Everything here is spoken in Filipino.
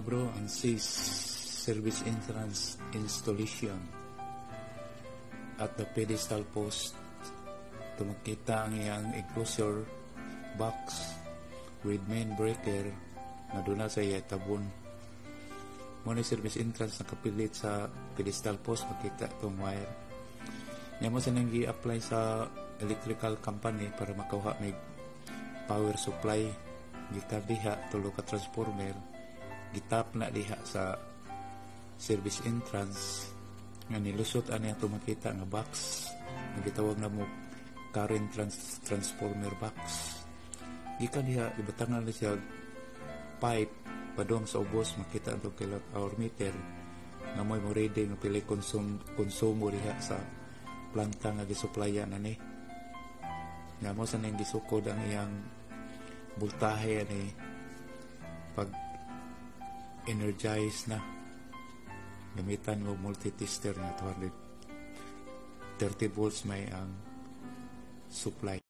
bro ang SIS service entrance installation at the pedestal post. Tumakita ang iyang enclosure box with main breaker na doon sa iya tabon. Muna service entrance nakapilit sa pedestal post, makita itong wire. Nga mo sa nang i-apply sa electrical company para makuha may power supply. Gitar diha, tulo ka transformer, gitap na diha sa service entrance nga nilusot ani ato makita nga box nga gitawag na mo current transformer box. Gikan diha ibatangan na siya pipe padong sa ubos, makita ang kilowatt hour meter nga mo ready nga pili konsumo diha sa planta nga gisupplyan ani. Nga mo sa nang gisukod ang iyang voltahe ani pag energize na gamitan mo multi-tester na 230 volts may ang supply.